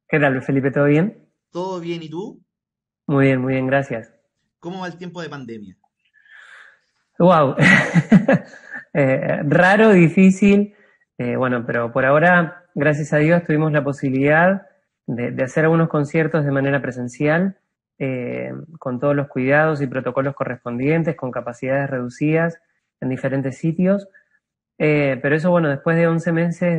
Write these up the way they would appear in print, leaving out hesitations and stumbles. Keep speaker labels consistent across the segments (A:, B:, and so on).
A: ¿Qué tal, Felipe? ¿Todo bien?
B: ¿Todo bien? ¿Y tú?
A: Muy bien, gracias.
B: ¿Cómo va el tiempo de pandemia?
A: Wow. Raro, difícil. Bueno, pero por ahora, gracias a Dios, tuvimos la posibilidad de hacer algunos conciertos de manera presencial, con todos los cuidados y protocolos correspondientes, con capacidades reducidas en diferentes sitios. Pero eso, bueno, después de 11 meses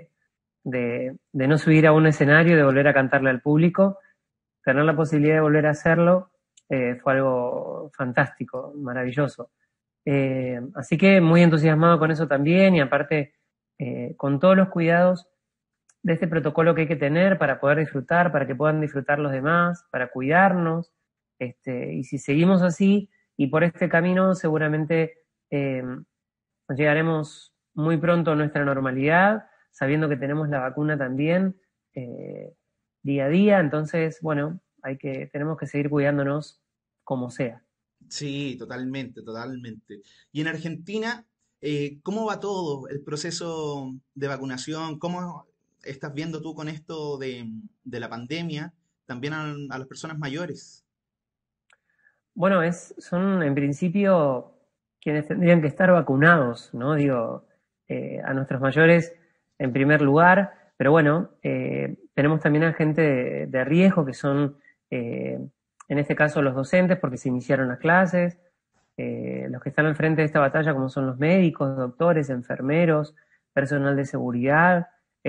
A: de no subir a un escenario, de volver a cantarle al público, tener la posibilidad de volver a hacerlo fue algo fantástico, maravilloso. Así que muy entusiasmado con eso también y aparte con todos los cuidados de este protocolo que hay que tener para poder disfrutar, para que puedan disfrutar los demás, para cuidarnos. Y si seguimos así y por este camino seguramente eh, llegaremos muy pronto a nuestra normalidad, sabiendo que tenemos la vacuna también eh, día a día. Entonces, bueno, tenemos que seguir cuidándonos como sea.
B: Sí, totalmente, totalmente. Y en Argentina, ¿cómo va todo el proceso de vacunación? ¿Cómo estás viendo tú con esto de la pandemia, también a las personas mayores?
A: Bueno, son en principio quienes tendrían que estar vacunados, ¿no? Digo, a nuestros mayores en primer lugar, pero bueno, tenemos también a gente de riesgo que son, en este caso, los docentes, porque se iniciaron las clases, los que están al frente de esta batalla, como son los médicos, doctores, enfermeros, personal de seguridad,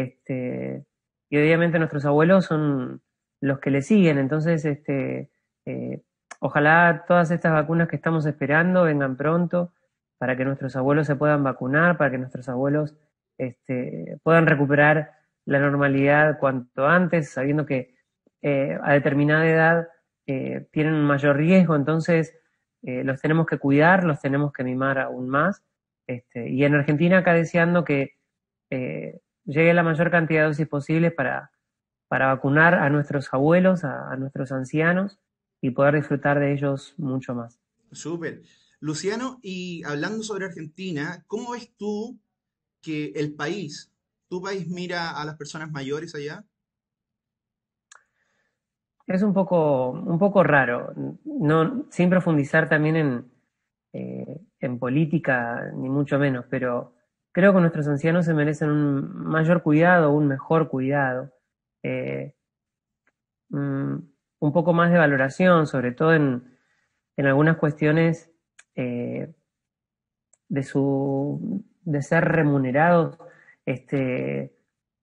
A: y obviamente nuestros abuelos son los que le siguen, entonces, eh, ojalá todas estas vacunas que estamos esperando vengan pronto para que nuestros abuelos se puedan vacunar, para que nuestros abuelos puedan recuperar la normalidad cuanto antes, sabiendo que a determinada edad tienen un mayor riesgo, entonces los tenemos que cuidar, los tenemos que mimar aún más. Y en Argentina acá deseando que llegue la mayor cantidad de dosis posibles para vacunar a nuestros abuelos, a nuestros ancianos y poder disfrutar de ellos mucho más.
B: Súper. Luciano, y hablando sobre Argentina, ¿cómo ves tú que tu país mira a las personas mayores allá?
A: Es un poco raro, no, sin profundizar también en política, ni mucho menos, pero creo que nuestros ancianos se merecen un mayor cuidado, un mejor cuidado, eh, mm, un poco más de valoración, sobre todo en algunas cuestiones eh, de ser remunerados, este,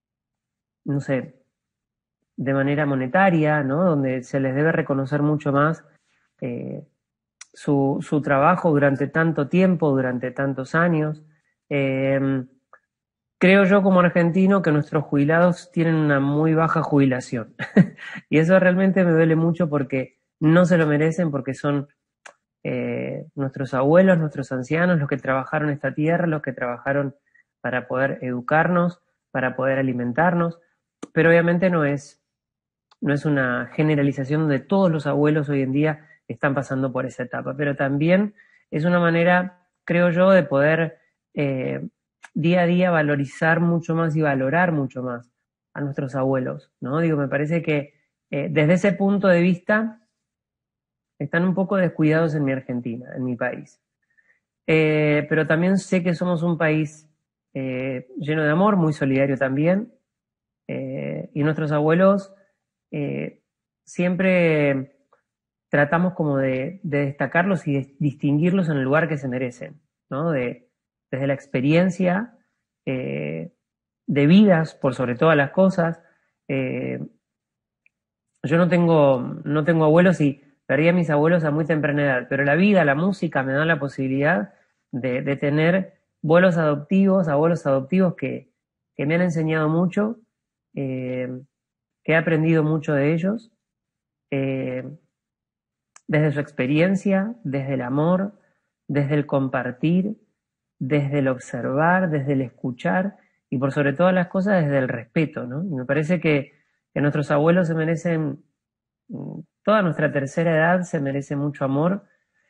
A: no sé, de manera monetaria, ¿no? Donde se les debe reconocer mucho más eh, su trabajo durante tanto tiempo, durante tantos años. Eh, Creo yo como argentino que nuestros jubilados tienen una muy baja jubilación. Y eso realmente me duele mucho porque no se lo merecen, porque son nuestros abuelos, nuestros ancianos, los que trabajaron esta tierra, los que trabajaron para poder educarnos, para poder alimentarnos, pero obviamente no es una generalización de todos los abuelos hoy en día están pasando por esa etapa, pero también es una manera, creo yo, de poder eh, día a día valorizar mucho más y valorar mucho más a nuestros abuelos, ¿no? Digo, me parece que desde ese punto de vista están un poco descuidados en mi Argentina, en mi país. Pero también sé que somos un país lleno de amor, muy solidario también, y nuestros abuelos eh, siempre tratamos como de destacarlos y de distinguirlos en el lugar que se merecen, ¿no? Desde la experiencia eh, de vidas, por sobre todas las cosas. Eh, yo no tengo abuelos y perdí a mis abuelos a muy temprana edad, pero la vida, la música me da la posibilidad de tener abuelos adoptivos que me han enseñado mucho, eh, que he aprendido mucho de ellos, eh, desde su experiencia, desde el amor, desde el compartir, desde el observar, desde el escuchar y por sobre todas las cosas desde el respeto, ¿no? Y me parece que nuestros abuelos se merecen, toda nuestra tercera edad se merece mucho amor,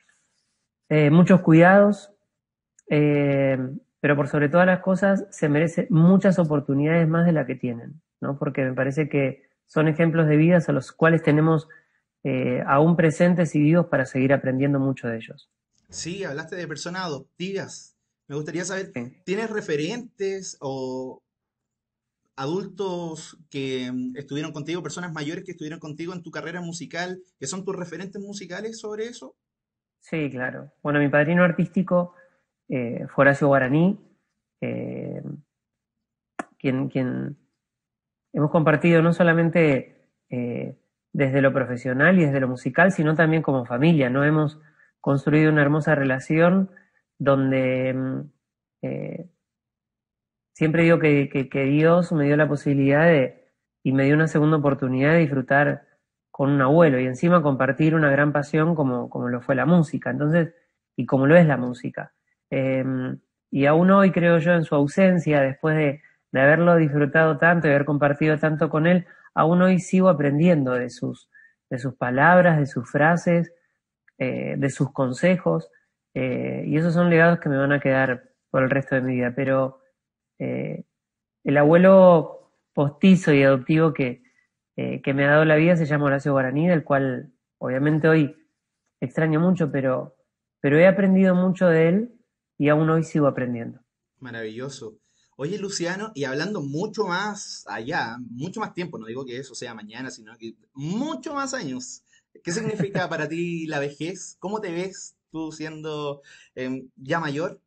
A: muchos cuidados, eh, pero por sobre todas las cosas se merece muchas oportunidades más de las que tienen, ¿no? Porque me parece que son ejemplos de vidas a los cuales tenemos aún presentes y vivos para seguir aprendiendo mucho de ellos.
B: Sí, hablaste de personas adoptivas. Me gustaría saber,
A: Sí.
B: ¿tienes referentes o adultos que estuvieron contigo, personas mayores que estuvieron contigo en tu carrera musical, que son tus referentes musicales sobre eso?
A: Sí, claro. Bueno, mi padrino artístico fue Horacio Guaraní, eh, quien hemos compartido no solamente desde lo profesional y desde lo musical, sino también como familia, ¿no? Hemos construido una hermosa relación donde eh, siempre digo que Dios me dio la posibilidad y me dio una segunda oportunidad de disfrutar con un abuelo y encima compartir una gran pasión como lo fue la música, entonces, y como lo es la música. Eh, y aún hoy creo yo en su ausencia, después de haberlo disfrutado tanto y haber compartido tanto con él, aún hoy sigo aprendiendo de sus palabras, de sus frases, de sus consejos, y esos son legados que me van a quedar por el resto de mi vida, pero eh, el abuelo postizo y adoptivo que me ha dado la vida se llama Horacio Guaraní, del cual obviamente hoy extraño mucho, pero he aprendido mucho de él y aún hoy sigo aprendiendo.
B: Maravilloso. Oye, Luciano, y hablando mucho más allá, mucho más tiempo, no digo que eso sea mañana, sino que mucho más años. ¿Qué significa para ti la vejez? ¿Cómo te ves tú siendo ya mayor?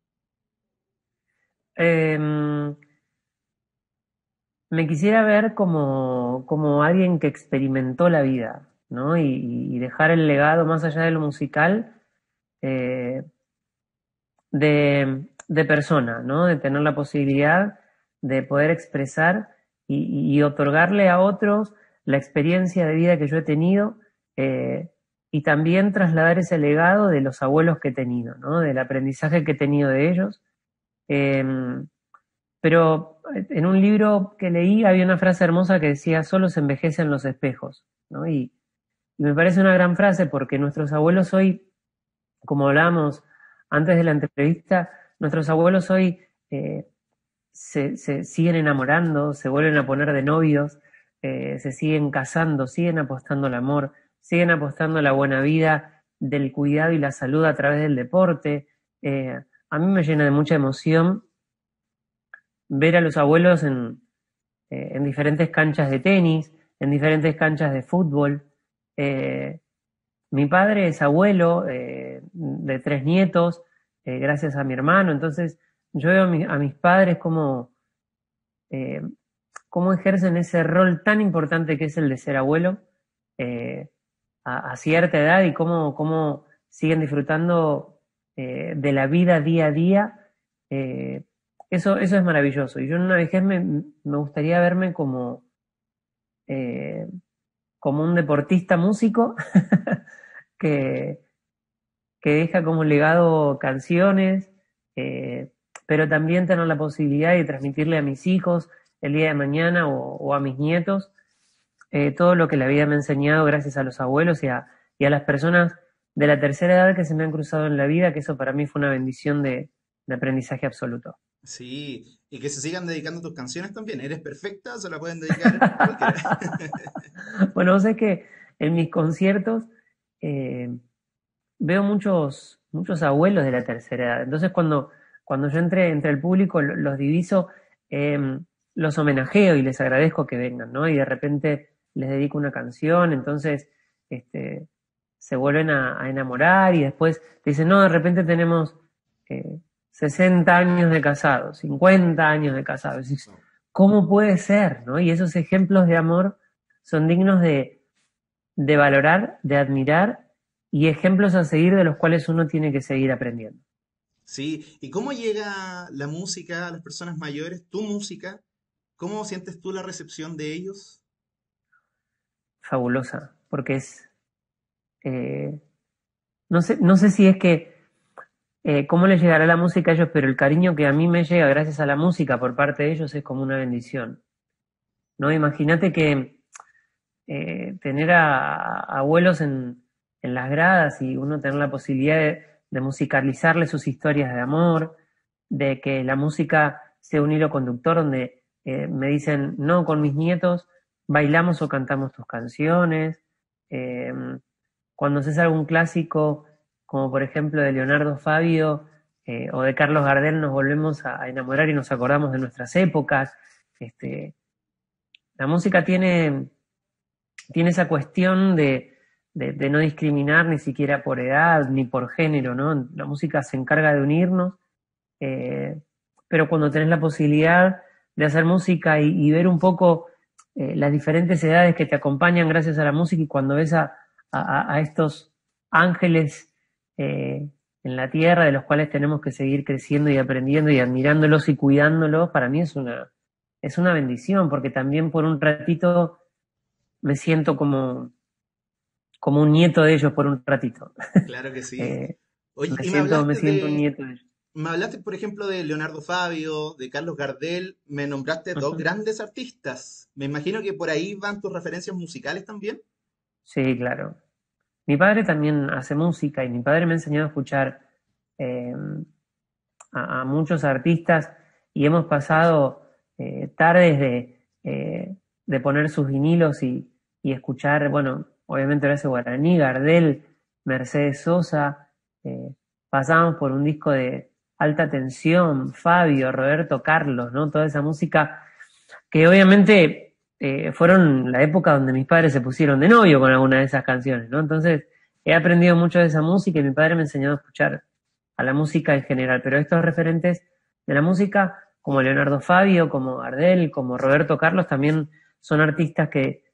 A: Eh, Me quisiera ver como alguien que experimentó la vida, ¿no? Y dejar el legado más allá de lo musical, eh, de persona, ¿no? De tener la posibilidad de poder expresar y otorgarle a otros la experiencia de vida que yo he tenido, eh, y también trasladar ese legado de los abuelos que he tenido, ¿no? Del aprendizaje que he tenido de ellos. Em, pero en un libro que leí había una frase hermosa que decía, solo se envejecen los espejos, ¿no? Y me parece una gran frase porque nuestros abuelos hoy, como hablábamos antes de la entrevista, nuestros abuelos hoy se siguen enamorando, se vuelven a poner de novios, se siguen casando, siguen apostando al amor, siguen apostando a la buena vida, del cuidado y la salud a través del deporte. A mí me llena de mucha emoción ver a los abuelos en diferentes canchas de tenis, en diferentes canchas de fútbol. Eh, Mi padre es abuelo de tres nietos, gracias a mi hermano, entonces yo veo a mis padres eh, cómo ejercen ese rol tan importante que es el de ser abuelo eh, a cierta edad y cómo siguen disfrutando de la vida día a día. eh, eso es maravilloso. Y yo en una vejez me gustaría verme eh, como un deportista músico que, que deja como legado canciones, eh, pero también tener la posibilidad de transmitirle a mis hijos el día de mañana o a mis nietos todo lo que la vida me ha enseñado gracias a los abuelos y a las personas de la tercera edad que se me han cruzado en la vida, que eso para mí fue una bendición de aprendizaje absoluto.
B: Sí, y que se sigan dedicando tus canciones también. Eres perfecta, se la pueden dedicar a cualquiera.
A: Bueno, vos sabés que en mis conciertos eh, veo muchos abuelos de la tercera edad. Entonces, cuando yo entre el público, los diviso, los homenajeo y les agradezco que vengan, ¿no? Y de repente les dedico una canción, entonces este, se vuelven a enamorar y después dicen, no, de repente tenemos 60 años de casados, 50 años de casados. Y dices,
B: Wow.
A: ¿cómo puede ser, no? Y esos ejemplos de amor son dignos de valorar, de admirar y ejemplos a seguir de los cuales uno tiene que seguir aprendiendo.
B: Sí, ¿y cómo llega la música a las personas mayores? ¿Tu música? ¿Cómo sientes tú la recepción de ellos?
A: Fabulosa, porque eh, no sé si es que, cómo les llegará la música a ellos, pero el cariño que a mí me llega gracias a la música por parte de ellos es como una bendición, ¿no? Imagínate que tener a abuelos en las gradas y uno tener la posibilidad de musicalizarles sus historias de amor, de que la música sea un hilo conductor donde me dicen, no, con mis nietos bailamos o cantamos tus canciones. Eh, Cuando haces algún clásico, como por ejemplo de Leonardo Fabio o de Carlos Gardel, nos volvemos a enamorar y nos acordamos de nuestras épocas. Este, la música tiene esa cuestión de no discriminar ni siquiera por edad ni por género, ¿no? La música se encarga de unirnos, eh, pero cuando tenés la posibilidad de hacer música y ver un poco las diferentes edades que te acompañan gracias a la música y cuando ves a estos ángeles en la tierra de los cuales tenemos que seguir creciendo y aprendiendo y admirándolos y cuidándolos, para mí es una bendición porque también por un ratito me siento como un nieto de ellos por un ratito.
B: Claro que sí.
A: Eh,
B: Oye, y
A: me siento un nieto de ellos.
B: me hablaste, por ejemplo, de Leonardo Fabio, de Carlos Gardel, me nombraste dos
A: Ujú.
B: grandes artistas. Me imagino que por ahí van tus referencias musicales también.
A: Sí, claro. Mi padre también hace música y mi padre me enseñó a escuchar eh, a muchos artistas y hemos pasado tardes de poner sus vinilos y escuchar, bueno, obviamente Horacio Guaraní, Gardel, Mercedes Sosa, eh, pasamos por un disco de alta tensión, Fabio, Roberto Carlos, ¿no? Toda esa música que obviamente fueron la época donde mis padres se pusieron de novio con alguna de esas canciones, ¿no? Entonces he aprendido mucho de esa música y mi padre me enseñó a escuchar a la música en general, pero estos referentes de la música, como Leonardo Fabio, como Gardel, como Roberto Carlos, también son artistas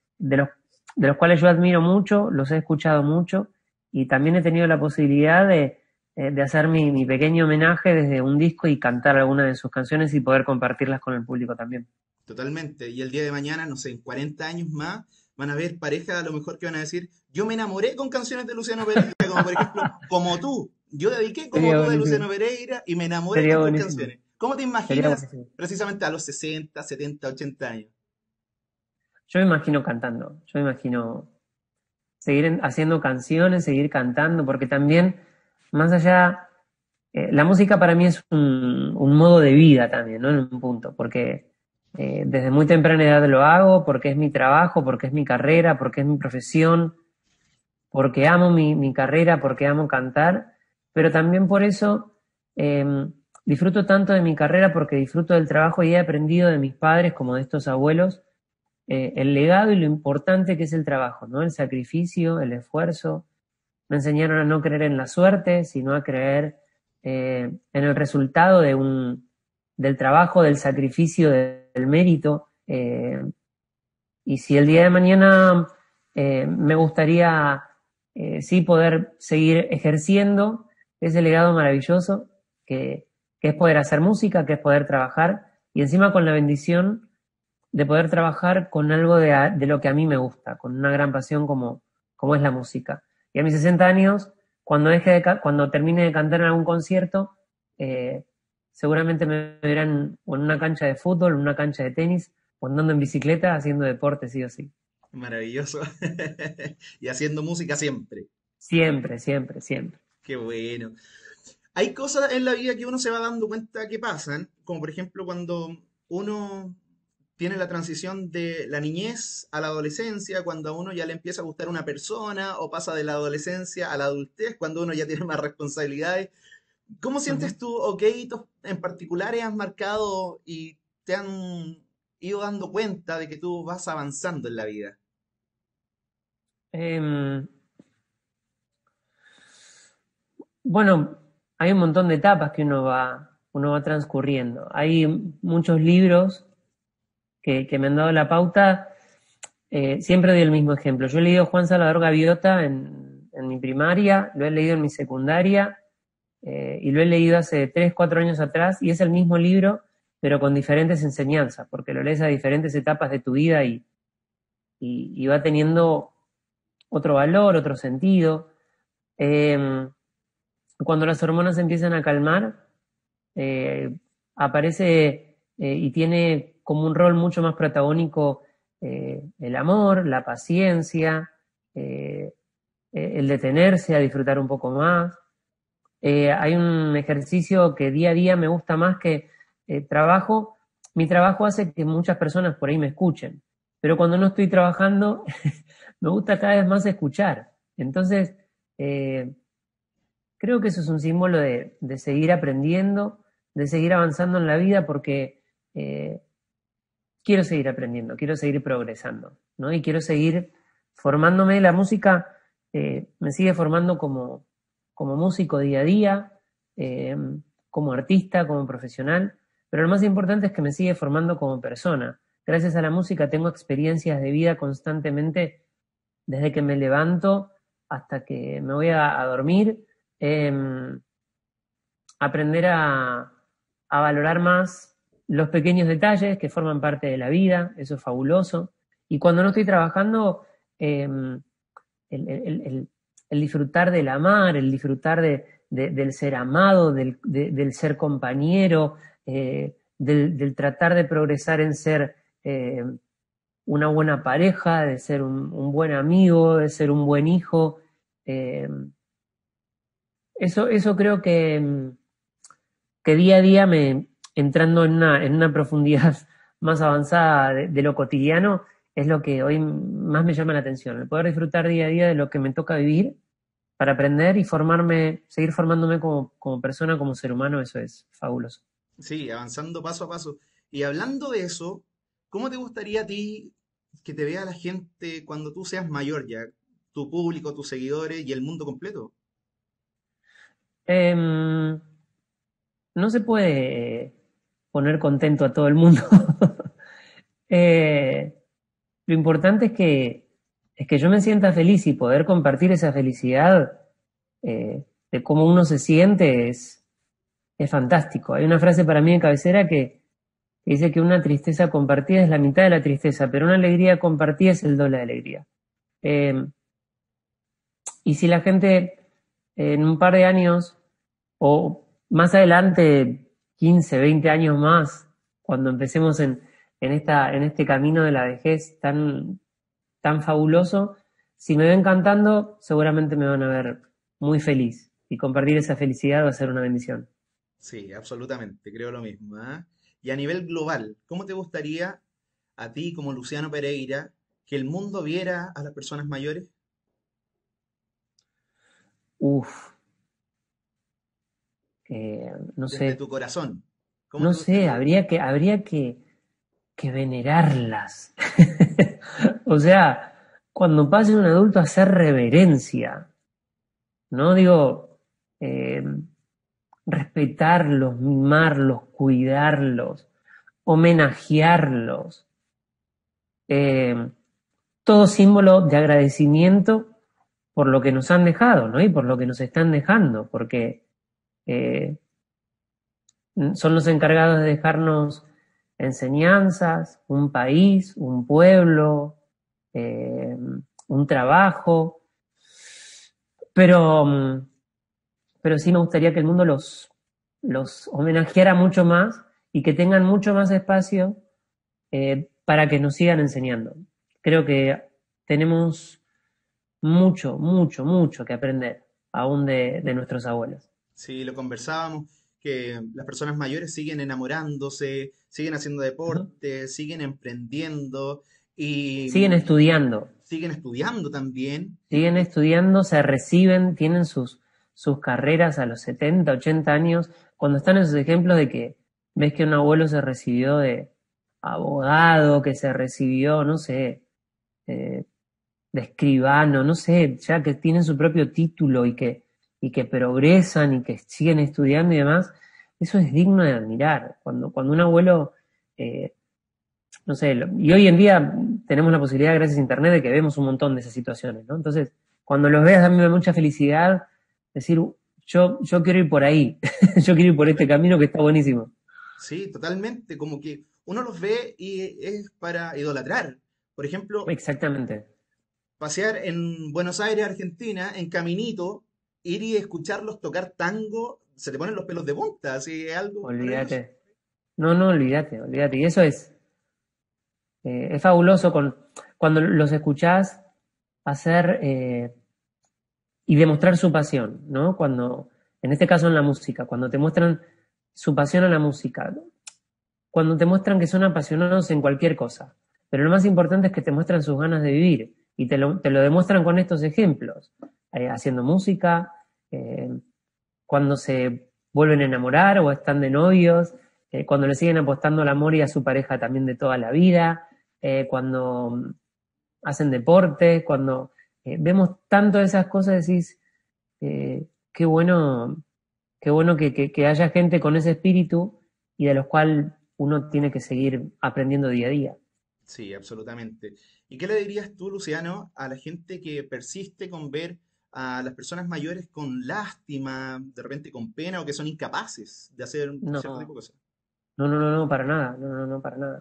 A: de los cuales yo admiro mucho, los he escuchado mucho y también he tenido la posibilidad de hacer mi pequeño homenaje desde un disco y cantar alguna de sus canciones y poder compartirlas con el público también.
B: Totalmente. Y el día de mañana, no sé, en 40 años más, van a ver parejas a lo mejor que van a decir, yo me enamoré con canciones de Luciano Pereira, como por ejemplo, Como tú. Yo dediqué Como
A: Sería
B: tú de
A: buenísimo,
B: Luciano Pereira y me enamoré
A: sería
B: con tus
A: buenísimo,
B: canciones. ¿Cómo te
A: sería
B: imaginas
A: buenísimo.
B: precisamente a los 60, 70, 80 años?
A: Yo me imagino cantando, yo me imagino haciendo canciones, seguir cantando, porque también, más allá, la música para mí es un modo de vida también, ¿no? En un punto, porque desde muy temprana edad lo hago, porque es mi trabajo, porque es mi carrera, porque es mi profesión, porque amo mi carrera, porque amo cantar, pero también por eso eh, disfruto tanto de mi carrera porque disfruto del trabajo y he aprendido de mis padres como de estos abuelos el legado y lo importante que es el trabajo, ¿no? El sacrificio, el esfuerzo. Me enseñaron a no creer en la suerte, sino a creer en el resultado del trabajo, del sacrificio, del mérito. Y si el día de mañana me gustaría sí poder seguir ejerciendo ese legado maravilloso que, que es poder hacer música, que es poder trabajar y encima con la bendición de poder trabajar con algo de lo que a mí me gusta, con una gran pasión como es la música. Y a mis 60 años, cuando termine de cantar en algún concierto, eh, seguramente me verán o en una cancha de fútbol, en una cancha de tenis, o andando en bicicleta, haciendo deporte, sí o sí.
B: Maravilloso. Y haciendo música siempre.
A: Siempre, siempre, siempre.
B: Qué bueno. Hay cosas en la vida que uno se va dando cuenta que pasan, como por ejemplo cuando uno tiene la transición de la niñez a la adolescencia, cuando a uno ya le empieza a gustar una persona, o pasa de la adolescencia a la adultez, cuando uno ya tiene más responsabilidades. ¿Cómo sientes
A: Ujú.
B: tú, o qué hitos en particulares has marcado y te han ido dando cuenta de que tú vas avanzando en la vida?
A: Em, bueno, hay un montón de etapas que uno va transcurriendo. Hay muchos libros que me han dado la pauta. Siempre doy el mismo ejemplo. Yo he leído Juan Salvador Gaviota en mi primaria, lo he leído en mi secundaria y lo he leído hace 3 4 años atrás y es el mismo libro, pero con diferentes enseñanzas, porque lo lees a diferentes etapas de tu vida y va teniendo otro valor, otro sentido. Eh, Cuando las hormonas se empiezan a calmar, eh, aparece y tiene como un rol mucho más protagónico el amor, la paciencia, eh, el detenerse a disfrutar un poco más. Hay un ejercicio que día a día me gusta más que mi trabajo hace que muchas personas por ahí me escuchen. pero cuando no estoy trabajando, me gusta cada vez más escuchar. Entonces, eh, creo que eso es un símbolo de seguir aprendiendo, de seguir avanzando en la vida, porque eh, quiero seguir aprendiendo, quiero seguir progresando, ¿no? Y quiero seguir formándome. La música me sigue formando como músico día a día, eh, como artista, como profesional, pero lo más importante es que me sigue formando como persona. Gracias a la música tengo experiencias de vida constantemente, desde que me levanto hasta que me voy a dormir. Eh, aprender a valorar más los pequeños detalles que forman parte de la vida, eso es fabuloso. Y cuando no estoy trabajando, eh, el disfrutar del amar, el disfrutar del ser amado, del ser compañero, del tratar de progresar en ser una buena pareja, de ser un buen amigo, de ser un buen hijo. Eh, eso creo que día a día entrando en una profundidad más avanzada de lo cotidiano, es lo que hoy más me llama la atención, el poder disfrutar día a día de lo que me toca vivir para aprender y formarme, seguir formándome como persona, como ser humano, eso es fabuloso.
B: Sí, avanzando paso a paso. Y hablando de eso, ¿cómo te gustaría a ti que te vea la gente cuando tú seas mayor ya? Tu público, tus seguidores y el mundo completo.
A: Em, no se puede poner contento a todo el mundo. Eh, lo importante es que yo me sienta feliz y poder compartir esa felicidad de cómo uno se siente es fantástico. Hay una frase para mí de cabecera que dice que una tristeza compartida es la mitad de la tristeza, pero una alegría compartida es el doble de alegría. Eh, y si la gente en un par de años o más adelante, 15 20 años más, cuando empecemos en este camino de la vejez tan fabuloso, si me ven cantando, seguramente me van a ver muy feliz. Y compartir esa felicidad va a ser una bendición.
B: Sí, absolutamente, creo lo mismo, ¿ah? Y a nivel global, ¿cómo te gustaría a ti como Luciano Pereira que el mundo viera a las personas mayores
A: Uf, no
B: desde
A: sé,
B: tu corazón? ¿Cómo
A: no
B: te
A: sé,
B: gustaría?
A: que venerarlas. O sea, cuando pase un adulto a hacer reverencia, ¿no? Digo, eh, respetarlos, mimarlos, cuidarlos, homenajearlos. eh, Todo símbolo de agradecimiento por lo que nos han dejado, ¿no? Y por lo que nos están dejando, porque eh, son los encargados de dejarnos enseñanzas, un país, un pueblo, eh, un trabajo, pero, pero sí me gustaría que el mundo los homenajeara mucho más y que tengan mucho más espacio para que nos sigan enseñando. Creo que tenemos mucho que aprender aún de nuestros abuelos.
B: Sí, lo conversábamos, que las personas mayores siguen enamorándose, siguen haciendo
A: Ujú.
B: deporte, siguen emprendiendo y
A: Siguen estudiando,
B: siguen estudiando también.
A: siguen estudiando, se reciben, tienen sus carreras a los 70 80 años. Cuando están esos ejemplos de que ves que un abuelo se recibió de abogado, que se recibió, no sé, eh, de escribano, no sé, ya que tienen su propio título y que progresan y que siguen estudiando y demás, eso es digno de admirar. Cuando un abuelo, eh, no sé, y hoy en día tenemos la posibilidad, gracias a Internet, de que vemos un montón de esas situaciones, ¿no? Entonces, cuando los veas, dame mucha felicidad, decir, yo quiero ir por ahí, yo quiero ir por este camino que está buenísimo.
B: Sí, totalmente, como que uno los ve y es para idolatrar. Por ejemplo,
A: Exactamente,
B: pasear en Buenos Aires, Argentina, en Caminito, ir y escucharlos tocar tango, se te ponen los pelos de punta, así es algo maravilloso.
A: olvídate. No, no, olvídate. Y eso es fabuloso cuando los escuchás hacer y demostrar su pasión, ¿no? Cuando, en este caso en la música, cuando te muestran su pasión a la música, cuando te muestran que son apasionados en cualquier cosa, pero lo más importante es que te muestran sus ganas de vivir y te lo demuestran con estos ejemplos, haciendo música, eh, cuando se vuelven a enamorar o están de novios, cuando le siguen apostando al amor y a su pareja también de toda la vida, cuando hacen deporte, cuando vemos tanto de esas cosas, decís, qué bueno, qué bueno que haya gente con ese espíritu y de los cuales uno tiene que seguir aprendiendo día a día.
B: Sí, absolutamente. ¿Y qué le dirías tú, Luciano, a la gente que persiste con ver a las personas mayores con lástima, de repente con pena o que son incapaces de hacer cierto tipo
A: No,
B: de cosas?
A: no, para nada, no, para nada.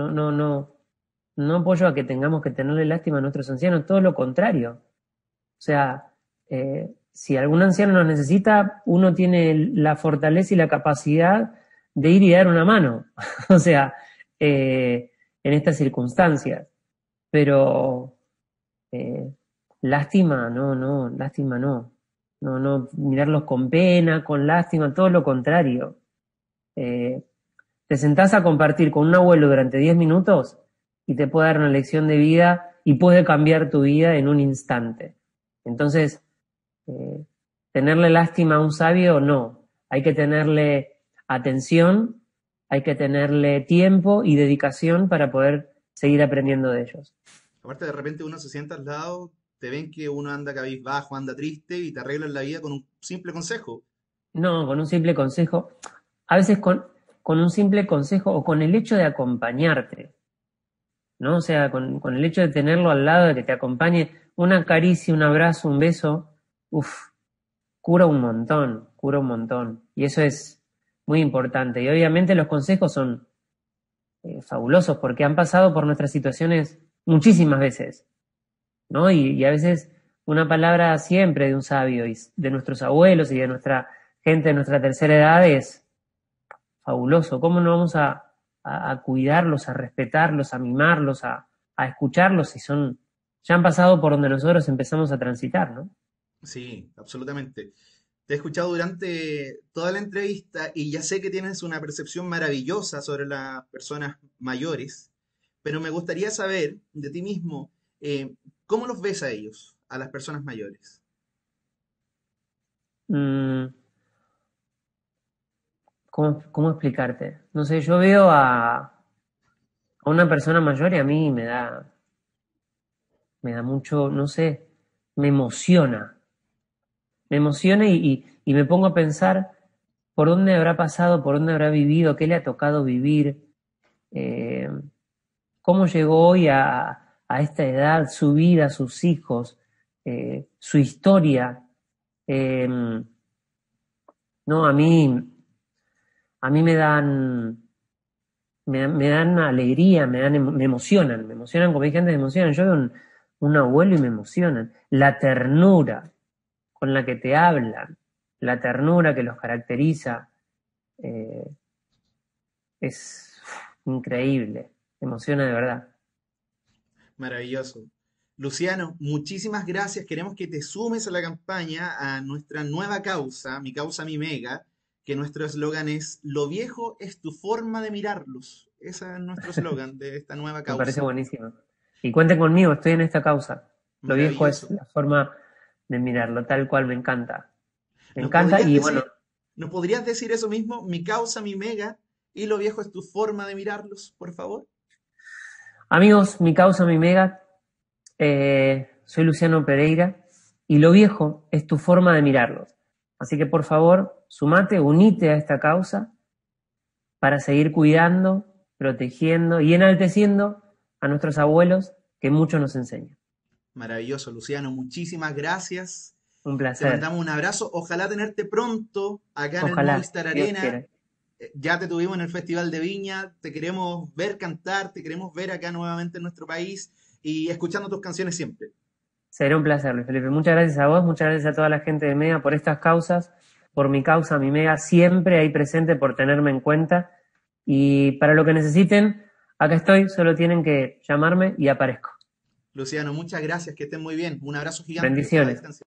A: No apoyo a que tengamos que tenerle lástima a nuestros ancianos, todo lo contrario. O sea, si algún anciano nos necesita, uno tiene la fortaleza y la capacidad de ir y dar una mano. O sea, en estas circunstancias. Pero eh, lástima, lástima no. No, mirarlos con pena, con lástima, todo lo contrario. Eh, Te sentás a compartir con un abuelo durante 10 minutos y te puede dar una lección de vida y puede cambiar tu vida en un instante. Entonces, eh, tenerle lástima a un sabio, no. Hay que tenerle atención, hay que tenerle tiempo y dedicación para poder seguir aprendiendo de ellos.
B: Aparte, de repente uno se sienta al lado, te ven que uno anda cabizbajo, anda triste y te arreglan la vida con un simple consejo.
A: No, con un simple consejo, a veces con un simple consejo o con el hecho de acompañarte, ¿no? O sea, con el hecho de tenerlo al lado, de que te acompañe, una caricia, un abrazo, un beso, uff, cura un montón. Y eso es muy importante. Y obviamente los consejos son fabulosos porque han pasado por nuestras situaciones muchísimas veces, ¿no? Y a veces una palabra siempre de un sabio y de nuestros abuelos y de nuestra gente de nuestra tercera edad es fabuloso. ¿Cómo no vamos a cuidarlos, a respetarlos, a mimarlos, a escucharlos si son, ya han pasado por donde nosotros empezamos a transitar, ¿no?
B: Sí, absolutamente. Te he escuchado durante toda la entrevista y ya sé que tienes una percepción maravillosa sobre las personas mayores, pero me gustaría saber de ti mismo, ¿cómo los ves a ellos, a las personas mayores?
A: Mm, ¿cómo explicarte? No sé, yo veo a una persona mayor y a mí me da mucho, no sé, me emociona. Me emociona y me pongo a pensar por dónde habrá pasado, por dónde habrá vivido, qué le ha tocado vivir, eh, cómo llegó hoy a esta edad, su vida, sus hijos, su historia. Eh, no, a mí me dan alegría, me emocionan, como dije antes, me emocionan. Yo veo un abuelo y me emocionan. La ternura con la que te hablan, la ternura que los caracteriza, eh, es increíble, emociona de verdad.
B: Maravilloso. Luciano, muchísimas gracias. Queremos que te sumes a la campaña, a nuestra nueva causa, mi causa, mi mega, que nuestro eslogan es Lo viejo es tu forma de mirarlos. Ese es nuestro eslogan de esta nueva
A: Me parece
B: causa.
A: buenísimo. Y cuenten conmigo, estoy en esta causa. Lo viejo es
B: Maravilloso.
A: la forma de mirarlo, tal cual me encanta. Me
B: ¿Nos
A: encanta
B: podrías
A: y bueno,
B: decir, ¿nos podrías decir eso mismo? Mi causa, mi mega, y lo viejo es tu forma de mirarlos, por favor.
A: amigos, mi causa, mi mega, soy Luciano Pereira y lo viejo es tu forma de mirarlos. Así que por favor, sumate, unite a esta causa para seguir cuidando, protegiendo y enalteciendo a nuestros abuelos que mucho nos enseñan.
B: Maravilloso, Luciano. Muchísimas gracias.
A: Un
B: Te
A: placer.
B: mandamos un abrazo. Ojalá tenerte pronto acá en el
A: Ojalá,
B: Movistar
A: Dios
B: Arena.
A: quiera.
B: Ya te tuvimos en el Festival de Viña. Te queremos ver cantar, te queremos ver acá nuevamente en nuestro país y escuchando tus canciones siempre.
A: Será un placer, Luis Felipe. Muchas gracias a vos, muchas gracias a toda la gente de Mega por estas causas, por mi causa, mi Mega, siempre ahí presente por tenerme en cuenta. Y para lo que necesiten, acá estoy, solo tienen que llamarme y aparezco.
B: Luciano, muchas gracias, que estén muy bien. Un abrazo gigante. Ojalá
A: Bendiciones.
B: descansen.